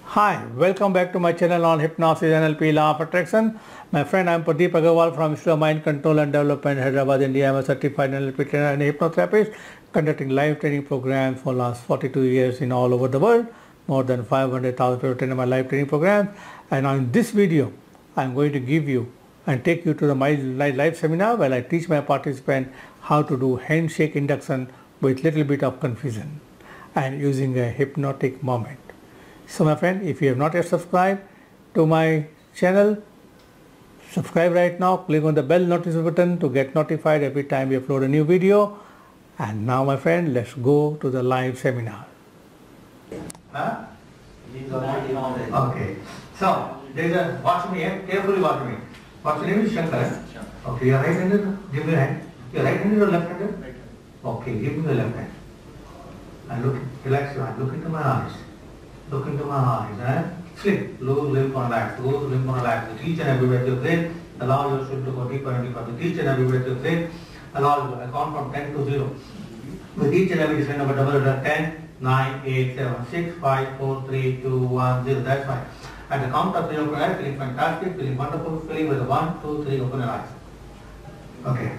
Hi, welcome back to my channel on Hypnosis, NLP, Law of Attraction. My friend, I am Pradeep Agarwal from Institute of Mind Control and Development, Hyderabad, India. I am a certified NLP trainer and hypnotherapist, conducting live training programs for last 42 years in all over the world. More than 500,000 people attend my live training programs. And on this video, I am going to give you and take you to my live seminar where I teach my participants how to do handshake induction with little bit of confusion and using a hypnotic moment. So my friend, if you have not yet subscribed to my channel, subscribe right now, click on the bell notification button to get notified every time we upload a new video. And now my friend, let's go to the live seminar. Huh? Okay. So, there is a, watch me, carefully watch me. What's your name is Shankar? Okay, you are right-handed? Give me your hand. You are right-handed or left-handed? Right. Okay, give me the left hand. And look, relax your hand, look into my eyes. Look into my eyes and sleep. Lose, limp, and relax. Lose, limp, and relax. With each and every breath you breathe, allow yourself to go deeper and deeper. With each and every breath you breathe, allow you. I count from 10 to 0. With each and every descent of a double letter 10, 9, 8, 7, 6, 5, 4, 3, 2, 1, 0. That's fine. At the count of 3, open your eyes, feeling fantastic, feeling wonderful, feeling with a 1, 2, 3, open your eyes. Okay.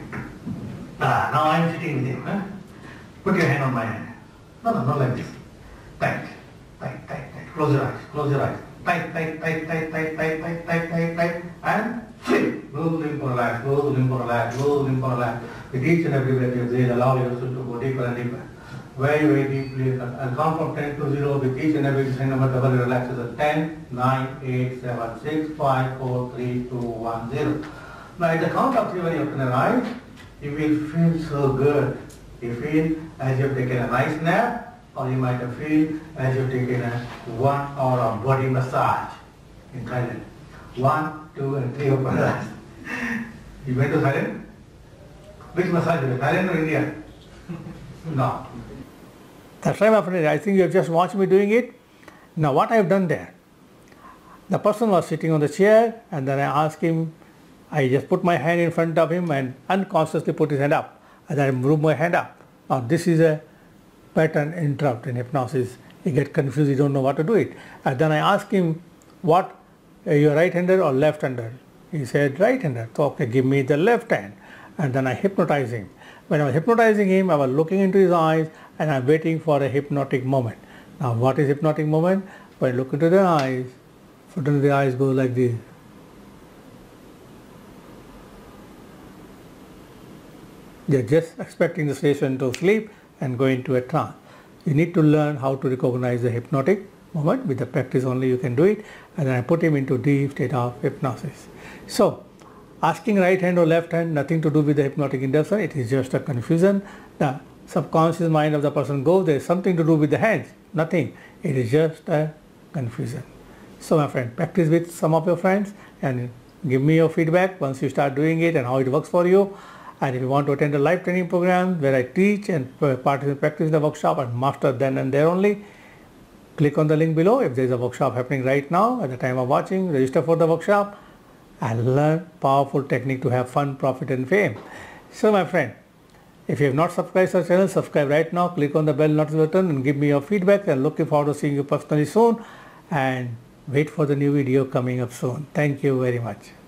Now I am sitting with him. Huh? Put your hand on my hand. No, not like this. Tight. Tight, tight, tight. Close your eyes. Close your eyes. Tight, tight, tight, tight, tight, tight, tight, tight, tight, tight. And flip. Move, limp, relax. Move, limp, relax. Move, limp, relax. With each and every breath you breathe, allow yourself to go deeper and deeper. Very, very deeply. I'll count from 10 to 0. With each and every descent number double relaxes at 10, 9, 8, 7, 6, 5, 4, 3, 2, 1, 0. Now at the count of 3 when you open your eyes, you will feel so good. You feel as you've taken a nice nap, or you might have feel as you've taken a 1 hour of body massage in Thailand. 1, 2, and 3 open your eyes. You went to Thailand? Which massage? Thailand or India? No. That's right, my friend. I think you have just watched me doing it. Now what I have done there, the person was sitting on the chair and then I asked him, I just put my hand in front of him and unconsciously put his hand up. And then I moved my hand up. Now this is a pattern interrupt in hypnosis. You get confused, you don't know what to do it. And then I asked him, what, you're right-handed or left-handed? He said right-handed. So okay, give me the left hand. And then I hypnotized him. When I was hypnotizing him, I was looking into his eyes and I'm waiting for a hypnotic moment. Now what is hypnotic moment? When I look into the eyes, suddenly the eyes go like this. They're just expecting the patient to sleep and go into a trance. You need to learn how to recognize the hypnotic moment. With the practice only you can do it. And then I put him into deep state of hypnosis. So, asking right hand or left hand, nothing to do with the hypnotic induction. It is just a confusion. The subconscious mind of the person goes, there is something to do with the hands. Nothing. It is just a confusion. So my friend, practice with some of your friends and give me your feedback once you start doing it and how it works for you. And if you want to attend a live training program where I teach and practice the workshop and master then and there only, click on the link below. If there is a workshop happening right now at the time of watching, register for the workshop and learn powerful technique to have fun, profit and fame. So my friend, if you have not subscribed to our channel, subscribe right now. Click on the bell notification button and give me your feedback. And looking forward to seeing you personally soon. And wait for the new video coming up soon. Thank you very much.